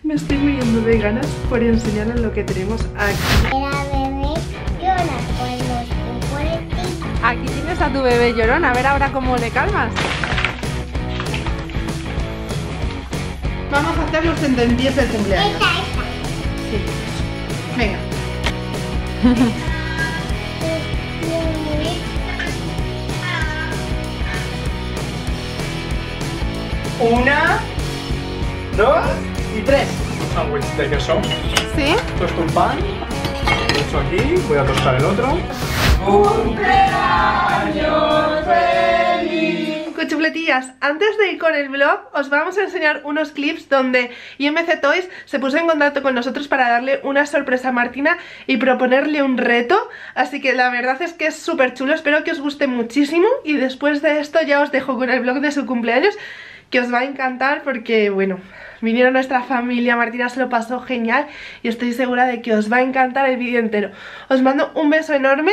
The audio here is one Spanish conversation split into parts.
Me estoy muriendo de ganas por enseñarles lo que tenemos aquí. Era bebé llora cuando se pone triste. Aquí tienes a tu bebé llorón, a ver ahora cómo le calmas. Vamos a hacer los tentempiés del cumpleaños. Esta. Sí. Venga. Una, dos y tres. Sándwich de queso. ¿Sí? Tosto un pan. Esto aquí. Voy a tostar el otro. Cuchufletillas, antes de ir con el vlog os vamos a enseñar unos clips donde IMC Toys se puso en contacto con nosotros para darle una sorpresa a Martina y proponerle un reto, así que la verdad es que es súper chulo, espero que os guste muchísimo y después de esto ya os dejo con el vlog de su cumpleaños, que os va a encantar porque, bueno, vinieron nuestra familia, Martina se lo pasó genial y estoy segura de que os va a encantar el vídeo entero. Os mando un beso enorme.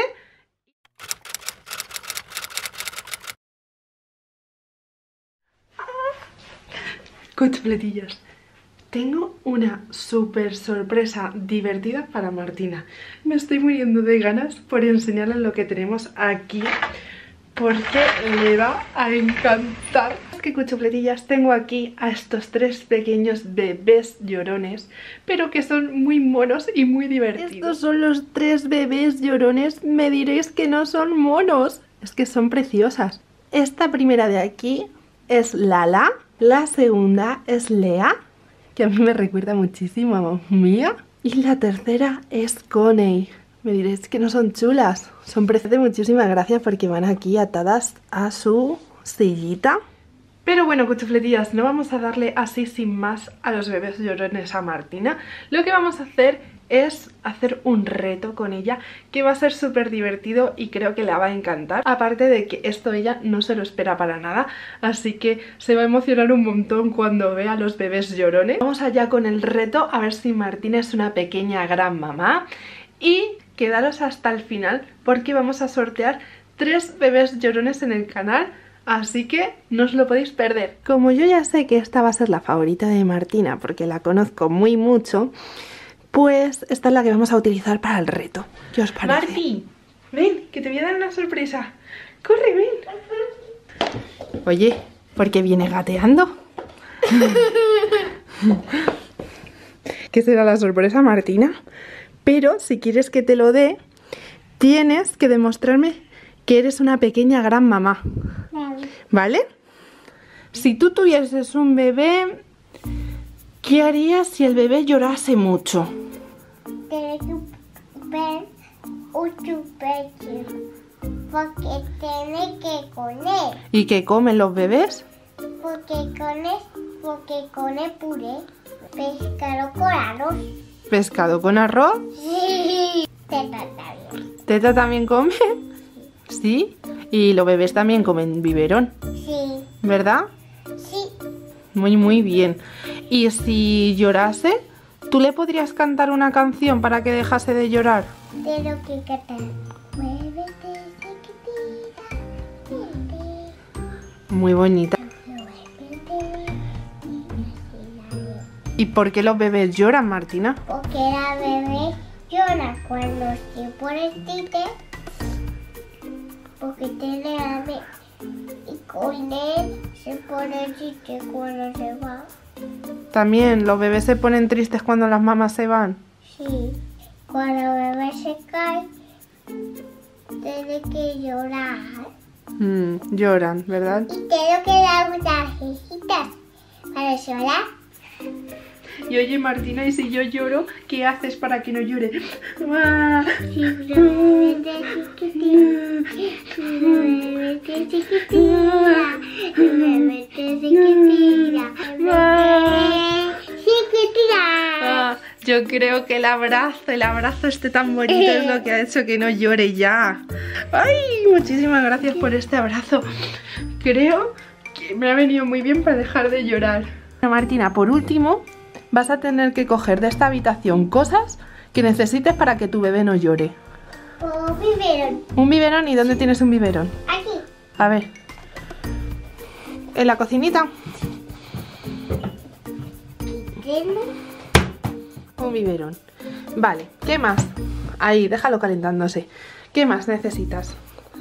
Cuchufletillas, tengo una súper sorpresa divertida para Martina. Me estoy muriendo de ganas por enseñarle lo que tenemos aquí, porque le va a encantar. Es que, cuchufletillas, tengo aquí a estos tres pequeños bebés llorones, pero que son muy monos y muy divertidos. Estos son los tres bebés llorones, me diréis que no son monos, es que son preciosas. Esta primera de aquí es Lala. La segunda es Lea, que a mí me recuerda muchísimo a Mía. Y la tercera es Coney. Me diréis que no son chulas. Son preciosas. Muchísimas gracias porque van aquí atadas a su sillita. Pero bueno, cuchufletillas, no vamos a darle así sin más a los bebés llorones a Martina. Lo que vamos a hacer es hacer un reto con ella que va a ser súper divertido y creo que la va a encantar. Aparte de que esto ella no se lo espera para nada, así que se va a emocionar un montón cuando vea a los bebés llorones. Vamos allá con el reto, a ver si Martina es una pequeña gran mamá. Y quedaros hasta el final porque vamos a sortear 3 bebés llorones en el canal. Así que no os lo podéis perder. Como yo ya sé que esta va a ser la favorita de Martina porque la conozco muy mucho, pues esta es la que vamos a utilizar para el reto. ¿Qué os parece? Marti, ven, que te voy a dar una sorpresa. Corre, ven. Oye, ¿por qué viene gateando? ¿Qué será la sorpresa, Martina? Pero si quieres que te lo dé, tienes que demostrarme que eres una pequeña gran mamá. ¿Vale? Si tú tuvieses un bebé, ¿qué harías si el bebé llorase mucho? Tiene que ver un chupecho porque tiene que comer. ¿Y qué comen los bebés? Porque come puré, pescado con arroz. ¿Pescado con arroz? Sí. Teta también. ¿Teta también come? ¿Sí? Y los bebés también comen biberón, Sí. ¿verdad? Sí. Muy bien. ¿Y si llorase, tú le podrías cantar una canción para que dejase de llorar? Tengo que cantar. Muévete, chiquitita. Muévete. Muy bonita. ¿Y por qué los bebés lloran, Martina? Porque la bebé llora cuando se pone triste. Porque tiene hambre. Y con él se pone triste cuando se va. También los bebés se ponen tristes cuando las mamás se van. Sí. Cuando el bebé se cae, tiene que llorar. Lloran, ¿verdad? Y tengo que dar unas cejitas para llorar. Y oye, Martina, ¿y si yo lloro, qué haces para que no llore? Simplemente chiquitita, muévete chiquitita, muévete chiquitita, muévete chiquitita. Yo creo que el abrazo este tan bonito es lo que ha hecho que no llore ya. Ay, muchísimas gracias por este abrazo. Creo que me ha venido muy bien para dejar de llorar. Martina, por último, vas a tener que coger de esta habitación cosas que necesites para que tu bebé no llore. Un biberón. ¿Un biberón? ¿Y dónde tienes un biberón? Aquí. A ver. ¿En la cocinita? Tengo Un biberón. Vale, ¿qué más? Ahí, déjalo calentándose. ¿Qué más necesitas?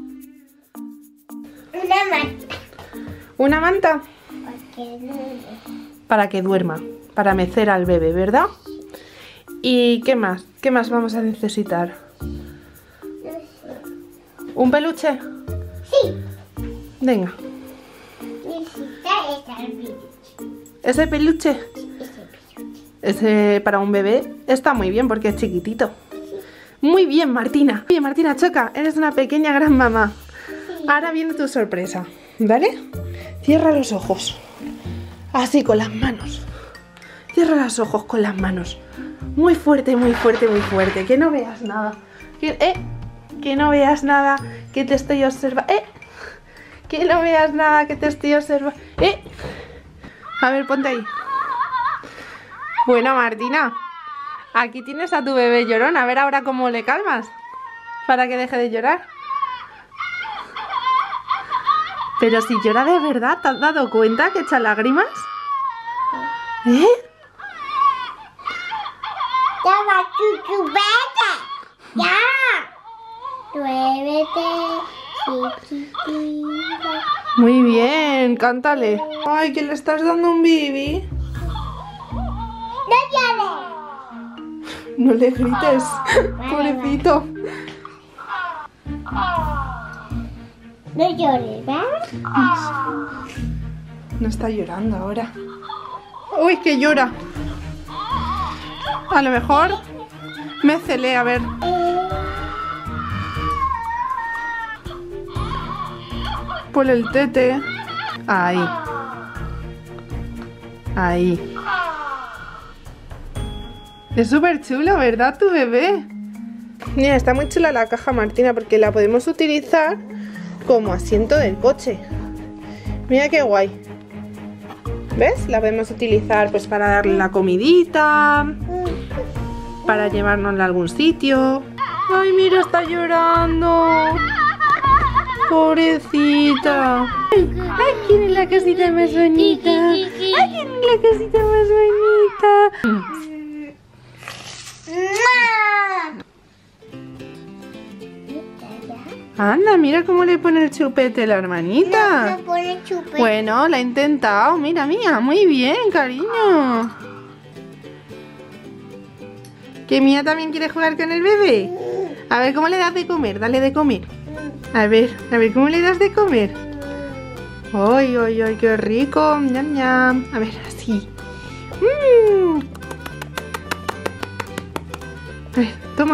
Una manta. ¿Una manta? Porque duele. Para que duerma, para mecer al bebé, ¿verdad? ¿Y qué más? ¿Qué más vamos a necesitar? No sé. ¿Un peluche? Sí. Venga. Necesita estar bien. ¿Ese peluche? Ese peluche. Ese para un bebé está muy bien porque es chiquitito. Muy bien, Martina. Bien, Martina, choca. Eres una pequeña gran mamá. Ahora viene tu sorpresa, ¿vale? Cierra los ojos. Así, con las manos. Cierra los ojos con las manos. Muy fuerte, muy fuerte, muy fuerte. Que no veas nada. Que no veas nada. Que te estoy observando. Que no veas nada. Que te estoy observando. A ver, ponte ahí. Bueno, Martina. Aquí tienes a tu bebé llorón. A ver ahora cómo le calmas. Para que deje de llorar. Pero si llora de verdad, ¿te has dado cuenta que echa lágrimas? ¿Eh? ¡Ya va tu chupete! ¡Ya! Duérmete, chiquitita. Muy bien, cántale. Ay, que le estás dando un bibi. ¡No llores! No le grites, pobrecito. No llores, ¿verdad? No está llorando ahora. Uy, que llora. A lo mejor me celé, a ver. Por el tete. Ahí. Ahí. Es súper chulo, ¿verdad, tu bebé? Mira, está muy chula la caja, Martina, porque la podemos utilizar como asiento del coche. Mira qué guay. ¿Ves? La podemos utilizar pues para darle la comidita, para llevárnosla a algún sitio. Ay, mira, está llorando. Pobrecita. Ay, ¿quién es la casita más bonita? Ay, ¿quién es la casita más bonita? Anda, mira cómo le pone el chupete la hermanita. No pone chupete. Bueno, la ha intentado. Mira, mía, muy bien, cariño. ¿Que Mía también quiere jugar con el bebé? A ver, ¿cómo le das de comer? Dale de comer. A ver, ¿cómo le das de comer? ¡Ay, ay, ay, qué rico! ¡Ñam, ñam! A ver, así. A ver, toma.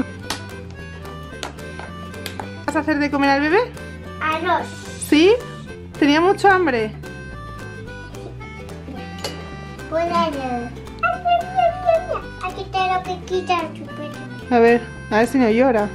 ¿Vas a hacer de comer al bebé? Arroz. ¿Sí? ¿Tenía mucho hambre? Ponelo. Aquí te lo que quita el chupete. A ver si no llora.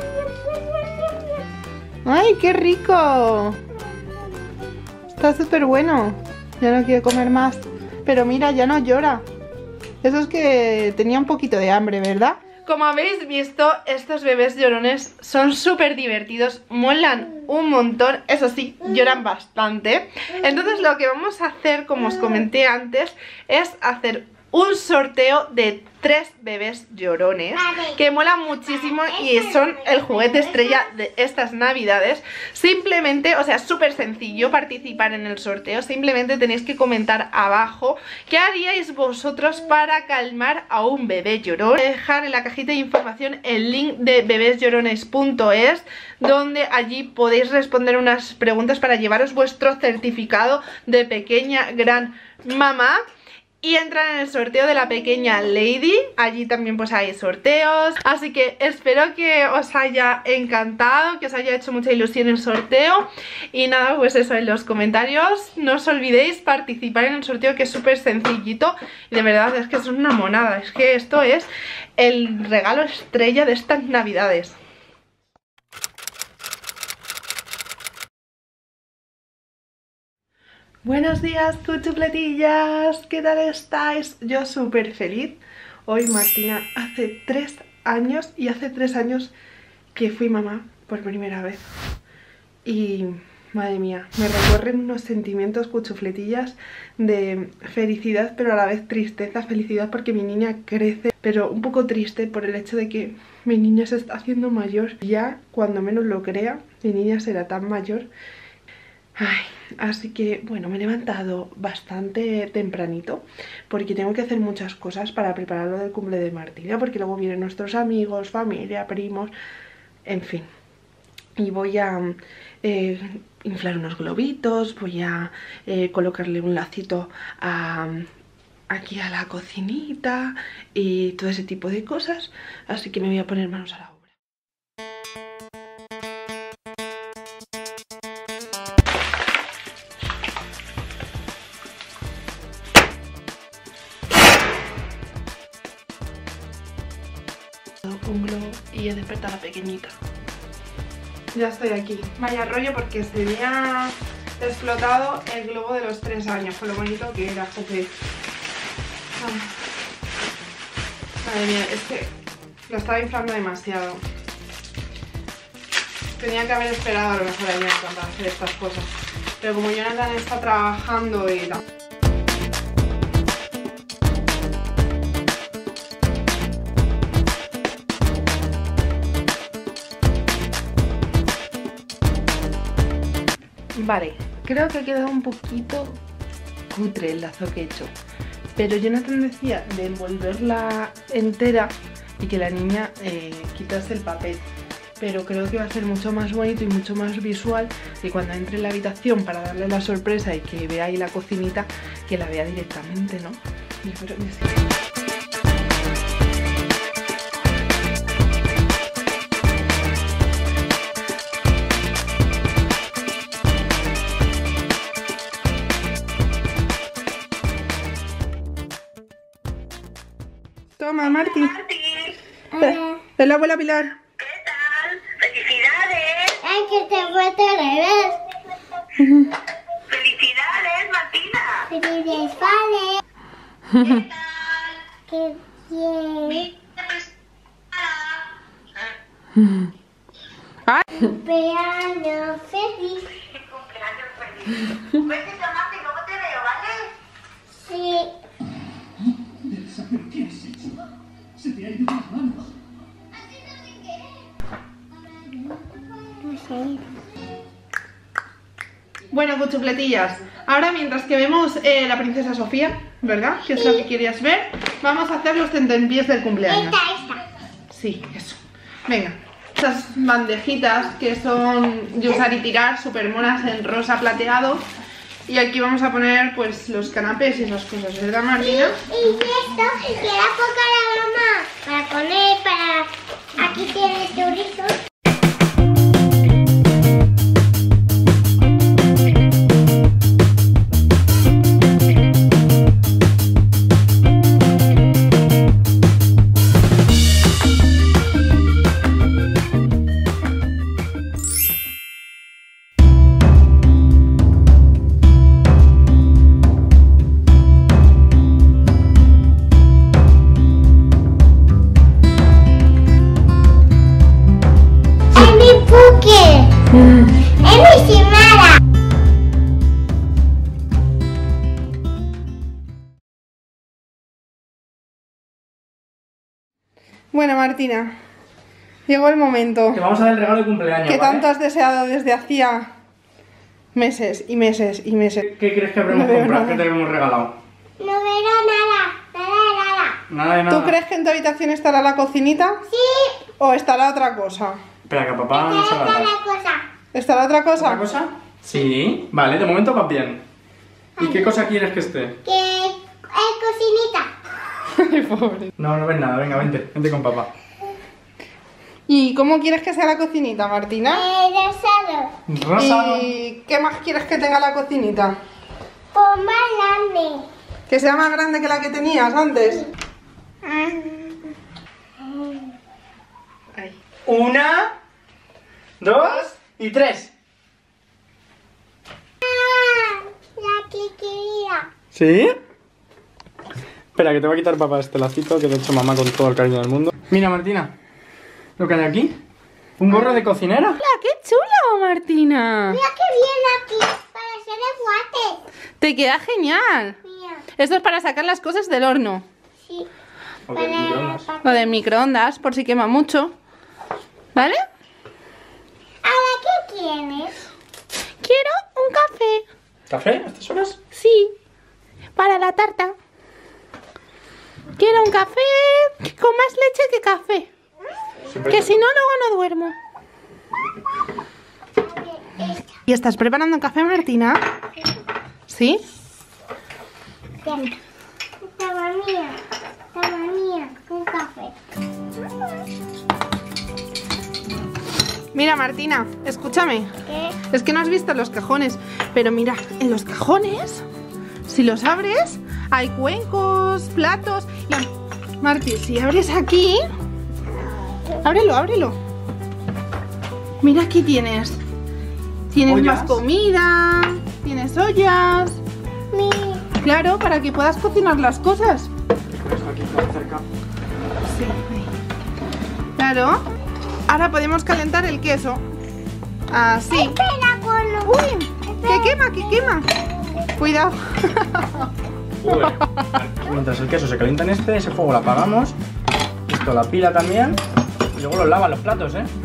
¡Ay, qué rico! Está súper bueno. Ya no quiero comer más. Pero mira, ya no llora. Eso es que tenía un poquito de hambre, ¿verdad? Como habéis visto, estos bebés llorones son súper divertidos, molan un montón, eso sí, lloran bastante. Entonces lo que vamos a hacer, como os comenté antes, es hacer un sorteo de 3 bebés llorones que molan muchísimo y son el juguete estrella de estas navidades. Simplemente, o sea, es súper sencillo participar en el sorteo. Simplemente tenéis que comentar abajo qué haríais vosotros para calmar a un bebé llorón. Voy a dejar en la cajita de información el link de bebesllorones.es, donde allí podéis responder unas preguntas para llevaros vuestro certificado de pequeña gran mamá. Y entran en el sorteo de la pequeña Lady. Allí también pues hay sorteos. Así que espero que os haya encantado, que os haya hecho mucha ilusión el sorteo. Y nada, pues eso, en los comentarios no os olvidéis participar en el sorteo, que es súper sencillito. Y de verdad es que es una monada. Es que esto es el regalo estrella de estas navidades. Buenos días, cuchupletillas, ¿qué tal estáis? Yo súper feliz. Hoy Martina hace 3 años y hace 3 años que fui mamá por primera vez. Y madre mía, me recorren unos sentimientos, cuchufletillas de felicidad, pero a la vez tristeza. Felicidad porque mi niña crece, pero un poco triste por el hecho de que mi niña se está haciendo mayor. Ya, cuando menos lo crea, mi niña será tan mayor. Ay, así que, bueno, me he levantado bastante tempranito porque tengo que hacer muchas cosas para preparar lo del cumple de Martina, porque luego vienen nuestros amigos, familia, primos, en fin. Y voy a inflar unos globitos, voy a colocarle un lacito aquí a la cocinita y todo ese tipo de cosas, así que me voy a poner manos a la obra. Un globo y he despertado a la pequeñita. Ya estoy aquí. Vaya rollo porque se me ha explotado el globo de los 3 años, con lo bonito que era, joder. Madre mía, es que lo estaba inflando demasiado. Tenía que haber esperado a lo mejor a Jonathan para hacer estas cosas. Pero como Jonathan está trabajando y tal. Vale, creo que ha quedado un poquito cutre el lazo que he hecho, pero Jonathan decía de envolverla entera y que la niña quitase el papel, pero creo que va a ser mucho más bonito y mucho más visual que cuando entre en la habitación para darle la sorpresa y que vea ahí la cocinita, que la vea directamente, ¿no? Yo creo que sí. Toma, Marti. Es la abuela Pilar. ¿Qué tal? ¡Felicidades! Ay, que te vuelto al revés. ¡Felicidades, Martina! Felices vale. ¿Qué tal? Qué bien. Mira, pues, Cumpleaños feliz. cumpleaños feliz. Vete, tomate y luego te veo, ¿vale? Sí. No sé. Bueno, cuchufletillas, ahora mientras que vemos la princesa Sofía, ¿verdad? Que es lo que querías ver, vamos a hacer los tentempiés del cumpleaños. Esta. Sí, eso. Venga, estas bandejitas que son de usar y tirar, súper monas en rosa plateado. Y aquí vamos a poner pues los canapés y esas cosas, ¿verdad, Martina? Y esto, que era poca la mamá. Para poner, aquí tiene chorizo. Bueno, Martina, llegó el momento Te vamos a dar el regalo de cumpleaños, que ¿vale? tanto has deseado desde hacía meses y meses y meses. ¿Qué crees que habremos No veo comprado? nada. ¿Qué te hemos regalado? No veo nada. Nada de nada. ¿Tú crees que en tu habitación estará la cocinita? Sí, ¿O estará otra cosa? Espera, que a papá no se va a esta dar. es la cosa. ¿Estará otra cosa? ¿Otra cosa? Sí. Vale, de momento va bien. ¿Y qué cosa quieres que esté? Que hay cocinita. Ay, pobre. No, no ves nada. Venga, vente. Vente con papá. ¿Y cómo quieres que sea la cocinita, Martina? Rosado. Rosa. ¿Y qué más quieres que tenga la cocinita? Por más grande. ¿Que sea más grande que la que tenías antes? Ay. 1, 2 y 3. La que quería. ¿Sí? Espera, que te va a quitar papá este lacito que te ha hecho mamá con todo el cariño del mundo. Mira, Martina, lo que hay aquí. ¿Un gorro de cocinera? ¡Hola, qué chulo, Martina! Mira qué bien aquí, para hacer el guate. Te queda genial. Mira, Esto es para sacar las cosas del horno. sí. O de microondas. O del microondas, por si quema mucho. ¿Vale? ¿Ahora qué quieres? Quiero un café. ¿Café a estas horas? Sí, para la tarta. Quiero un café con más leche que café. Que si no, luego no duermo. ¿Y estás preparando café, Martina? ¿Sí? Toma mía, un café. Mira, Martina, escúchame. ¿Qué? Es que no has visto los cajones. Pero mira, en los cajones, si los abres, hay cuencos, platos. Y Marti, si abres aquí, ábrelo. Mira, aquí tienes. Tienes ¿Ollas? más comida, tienes ollas. Mi. Claro, para que puedas cocinar las cosas. Esto aquí está cerca. Sí, ahí. Claro. Ahora podemos calentar el queso. Así. Espera con lo... ¡Uy! ¡Que quema! Cuidado. Uy. Mientras el queso se calienta en ese fuego lo apagamos. Esto la pila también. Y luego los lavan los platos, ¿eh?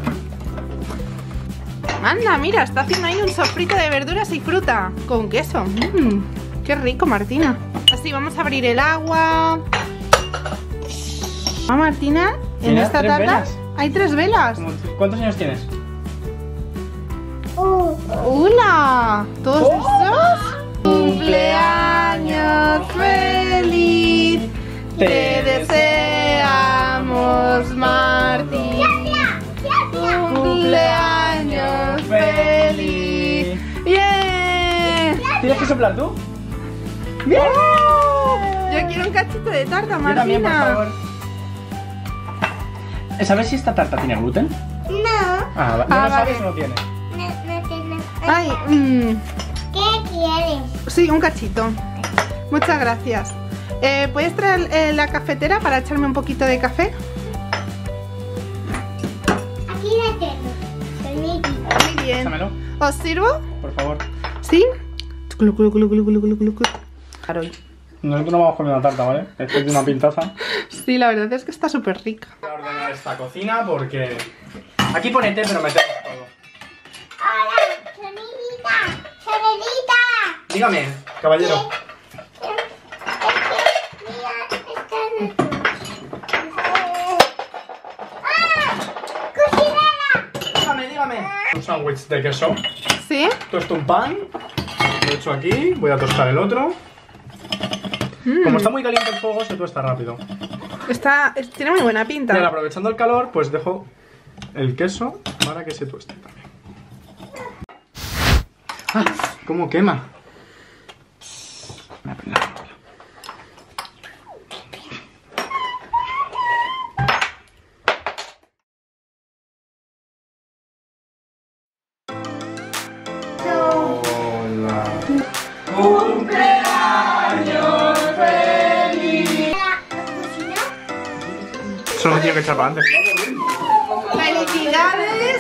Anda, mira, está haciendo ahí un sofrito de verduras y fruta con queso. ¡Qué rico, Martina! Así, vamos a abrir el agua. Ah, Martina, en Mira, esta 3 tarta velas. hay 3 velas. ¿Cuántos años tienes? ¡Hola! ¿Todos esos? ¡Cumpleaños feliz! Te deseamos, Martín. ¡Cumpleaños feliz! ¡Bien! ¿Tienes que soplar tú? ¡Bien! Yo quiero un cachito de tarta, Yo también, por Martina. favor. ¿Sabes si esta tarta tiene gluten? No, Ah, ¿no Ah, lo sabes vale. o no tiene? no tiene. Ay, ¿Qué quieres? sí, un cachito. Muchas gracias. ¿Puedes traer la cafetera para echarme un poquito de café? Aquí la tengo. Permíteme. Muy bien. Échamelo, ¿Os sirvo? por favor. ¿Sí? Clu, clu, clu, clu, clu, clu, clu, clu. Claro. Nosotros no vamos a comer una tarta, ¿vale? Esto es de una pintaza. Sí, la verdad es que está súper rica. Voy a ordenar esta cocina porque... Aquí pone té, pero metemos todo. Hola, sonidita. Dígame, caballero. Dígame. Un sándwich de queso. ¿Sí? Tosto un pan. Lo echo aquí. Voy a tostar el otro. Como está muy caliente el fuego, se tuesta rápido. Tiene muy buena Y ahora, pinta. aprovechando el calor, pues dejo el queso para que se tueste también. ¡Ah! ¿Cómo quema? Voy a prender la ropa. Hola. ¡Cumpleaños feliz! Solo tiene que echar para antes. ¡Felicidades!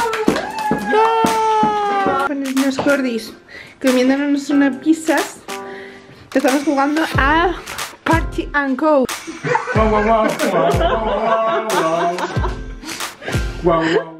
Con unos gordis comiéndonos unas pizzas. Estamos jugando a Party and Go. Guau, guau, guau, guau, guau, guau. Guau, guau.